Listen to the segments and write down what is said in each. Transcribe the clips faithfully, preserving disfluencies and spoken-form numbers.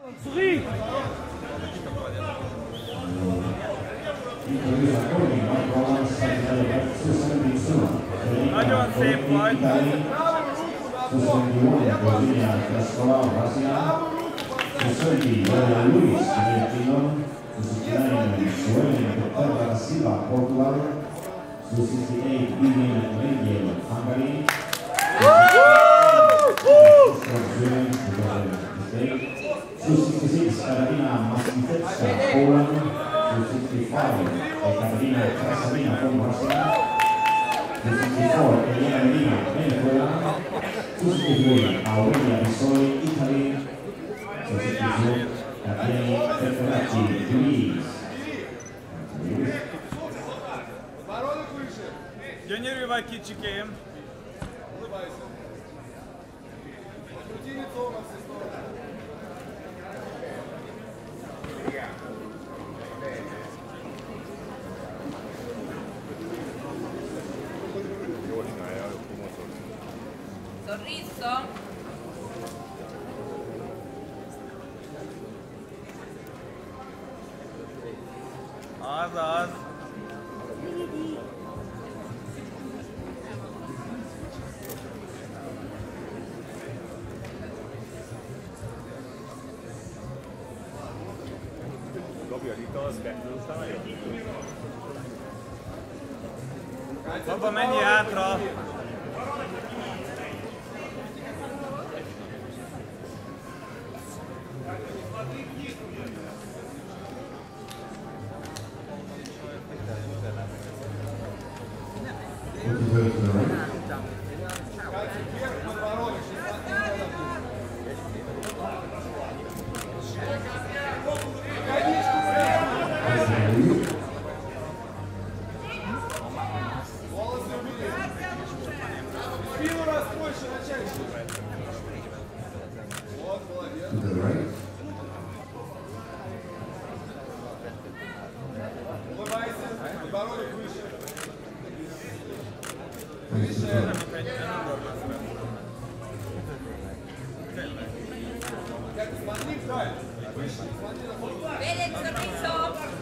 Souris! Nagyon szép vagy! Carolina Masnitecka, Poland, sixty-five, Carolina Krasavina from Russia, sixty-four, Elena Medina, Venezuela, sixty-three, Aurelia Risoli, Italy, sixty-two, Tatiana Petracci, Greece. Gyönyörű vagy, kicsikém! Sorriso. Az az. Baba, menj hátra! Vedi, sorriso!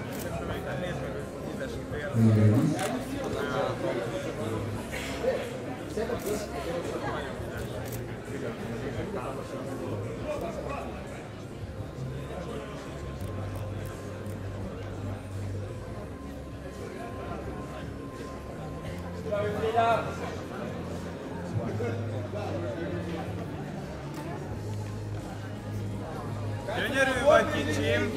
Gyönyörű vagy, kicsim!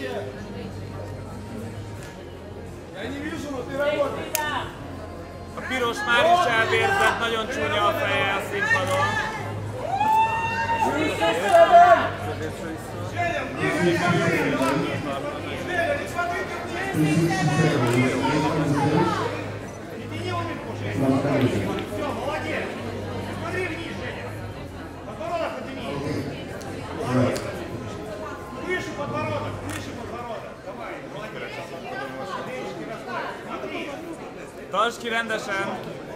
A piros már is elvérzett, nagyon csúnya a feje a színpadon. Tartsd ki rendesen!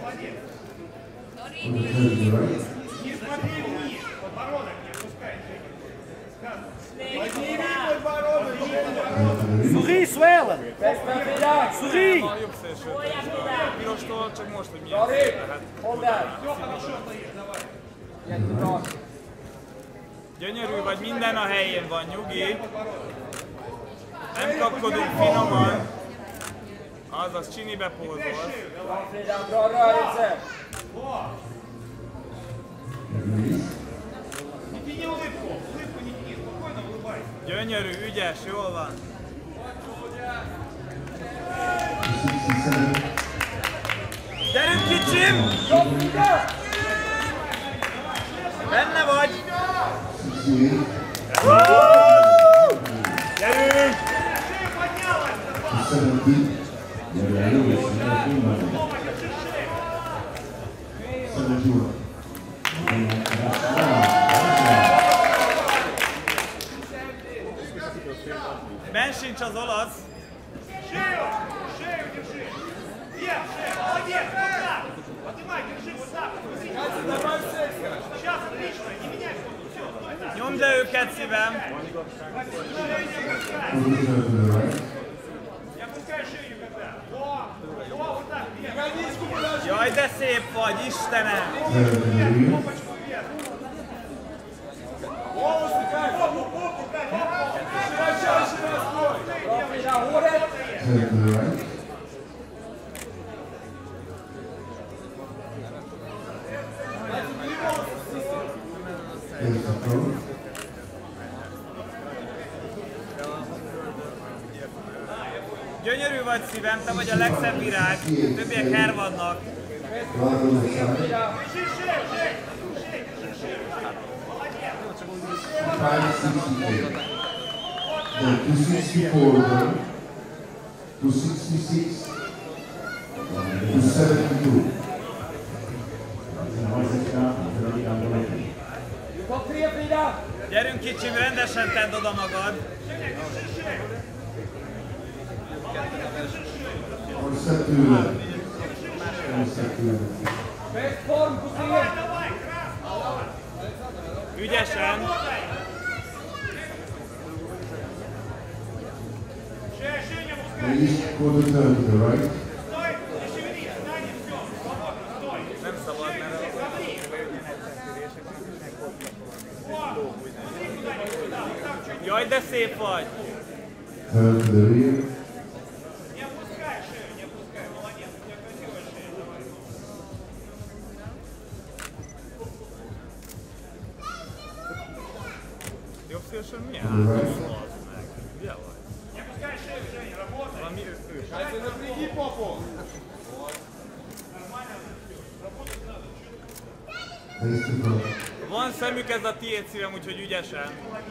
Souris, Suela! Souris! Pirostól csak most, hogy milyen szép lehet. Gyönyörű vagy, minden a helyén van, nyugi. Nem kapkodunk finoman. Azaz, csinibe pózolsz. Gyönyörű, ügyes, jól van. Gyerünk, kicsim! Benne vagy! Gyerünk! Ben sincs az olasz. Шею! Шею держи! Вверх, шею! Молодец! Вот так! Поднимай, держи вот так! Сейчас, отлично! Не меняй! Все, стой! Nyomd le őket, szívem! Jaj, de szép vagy, Istenem! Gyönyörű vagy, szívem, te vagy a legszebb virág, többiek her vannak. two sixty-four, two sixty-six, two seventy-two. Gyerünk kicsim, rendesen tedd oda magad. Ügyesen. Release for the third to the right. Nem szabad, mert jaj, de szép vagy! Third to the rear. Jobb szélső milyen? Ugye vagy? Valami ő. Van szemük, ez a tiéd, szívem, úgyhogy ügyesen.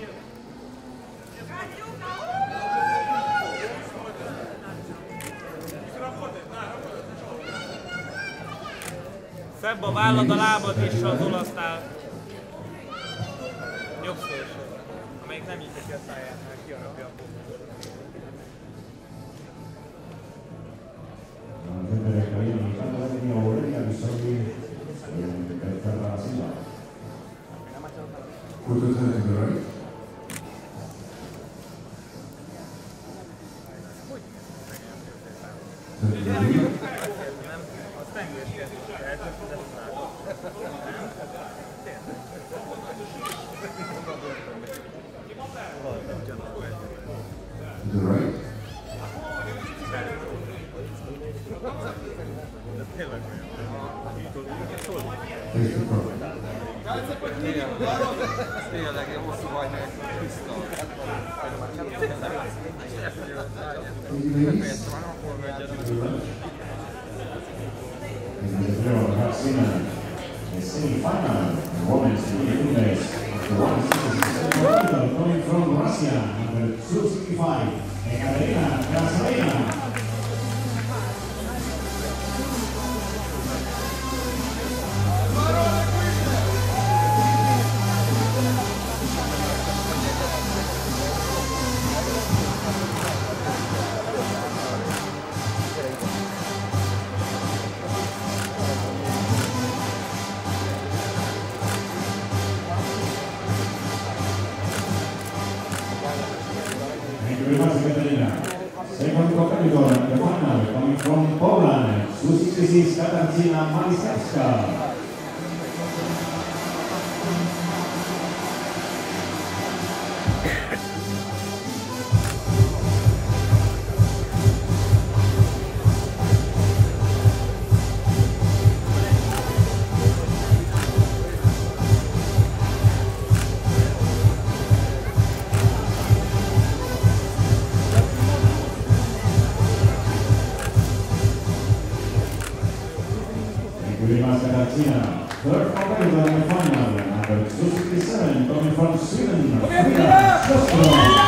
Szebb a vállad, a lábad is az olasznál. Jobb szélső. Amelyik nem nyitja ki a száját, mert kiarapja. Put the third to the right. Third to the rear. Azt nem hülyeskedés. To the right. Face the front. Tényleg hosszú vagy meg tiszta. Semi-final, women's race. The one sixty-seven coming from Russia, number two sixty-five, Ekaterina Krasavina. Second competitor in the final, coming from Poland, two sixty-six, Katarzyna Malisewska. Third competitor in the final, number two sixty-seven, coming from Sweden, Frida Sjöström.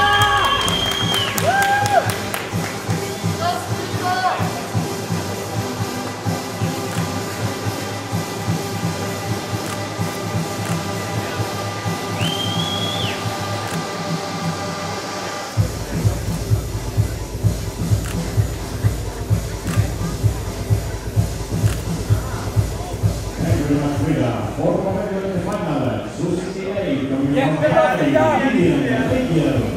Fourth competitor in the final, two sixty-eight, coming from Thank you.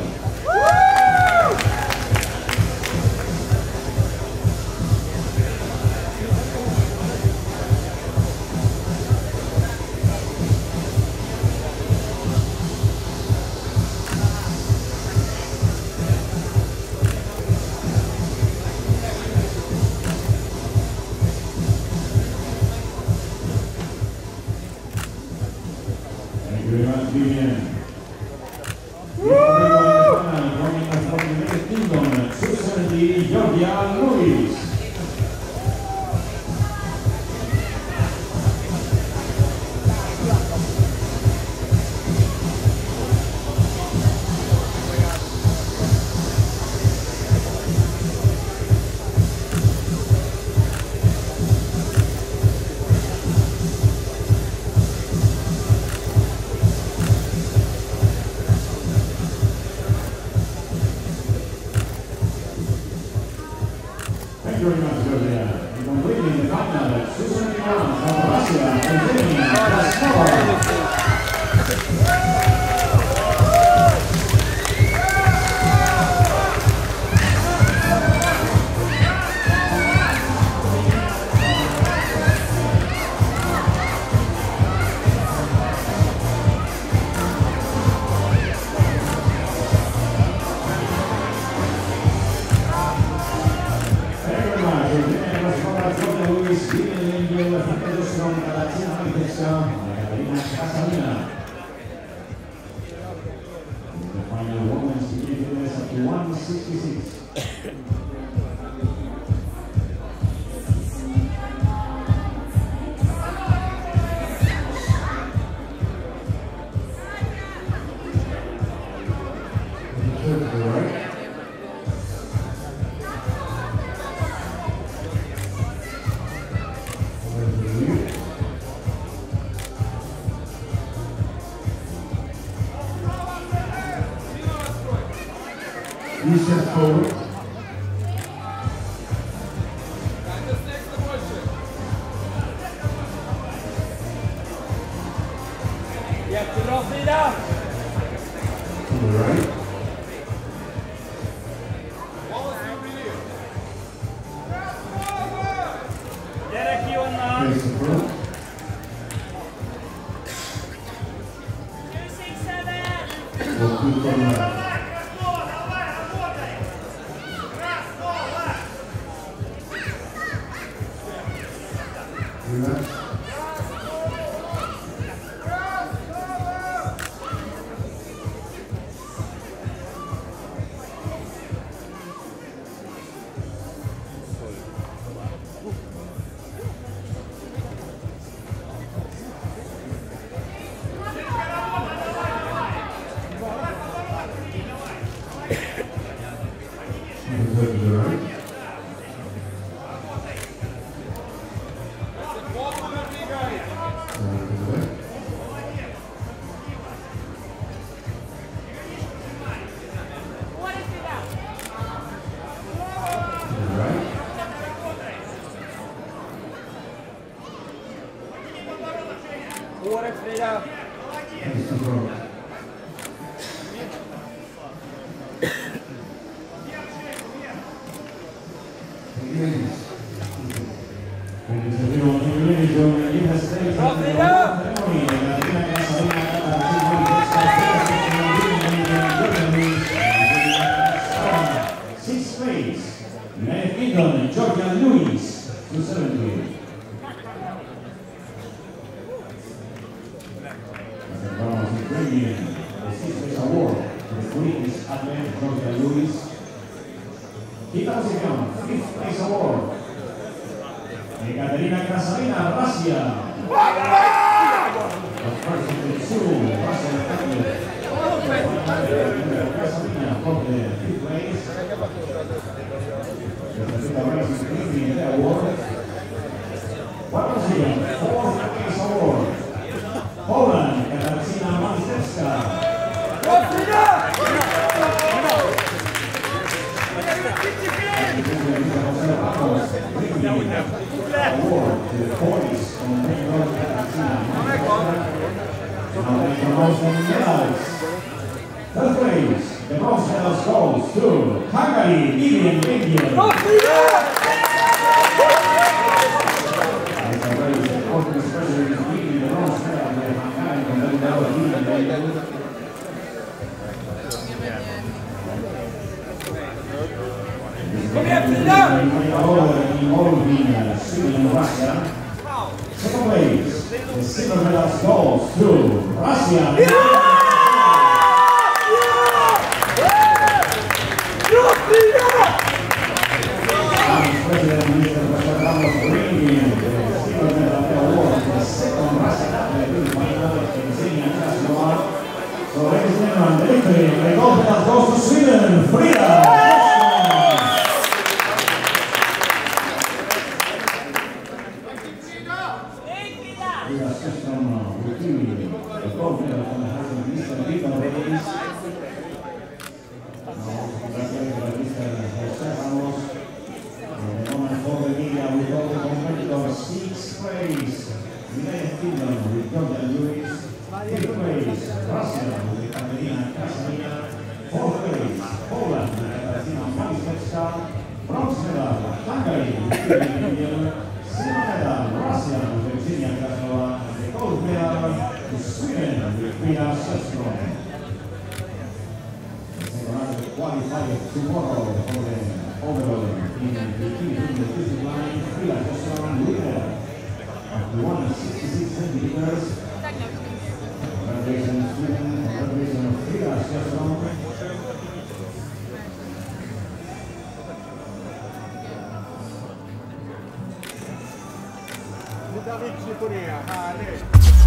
Thank you very much, Vivian. Georgia Luis. Thank you very much, Georgia. And completing the final, Susan Milan from Russia, presenting Kraskova. The final women's significance up to one sixty-six. You step forward. Jättebra Frida! To the right. Derek Jonna! Face the front. Walk to the right. Relax. Good to the right. Håret Frida! Bra Frida! Sixth place, United Kingdom, Georgia Luis, to seventy. Bringing the sixth place award to the British athlete Georgia Luis. Italia, fifth place award. Ekaterina Krasalina, Russia. The first of the two Russian athletes. Krasalina for the fifth place. The race is bringing the award. Russia, fourth place award. Poland, Katarzyna Maliszewska. Award to the boys from the Katarzyna Maliszewska. Now they promote the medals. The bronze medal goes to Hungary, Vivian Bengier. As a very important president is leading the bronze medal with Hungary from the medal of Vivian Bengier. Come here, Frida! Involving Sweden and Russia. Second place, the silver medal goes to Russia. President Mister Pastor Ramos bringing the silver medal award to the second Russian athlete in final in Ksenia Krasnova. So, ladies and gentlemen, the victory, the gold medal goes to Sweden, Frida! Frida System retrieving the gold medal from the Husband Mister Vitor Reyes. Now, congratulations Mister Jose Ramos. The moment for the media with all the competitors, sixth place, United Kingdom with Jordan Lewis, fifth place, Russia with Katerina Kasarina, fourth place, Poland with Katarzyna Maliszewska, bronze medal, Hungary with Vivian Bengier, silver medal, Russia with Ksenia Krasnova, and the gold medal to Sweden with Frida Sjöström. Qualified tomorrow for the overall in the team the fifty line, Frida Sjöström winner of the one sixty-six centimeters. Congratulations Sweden, congratulations Frida Sjöström. David Cipollina,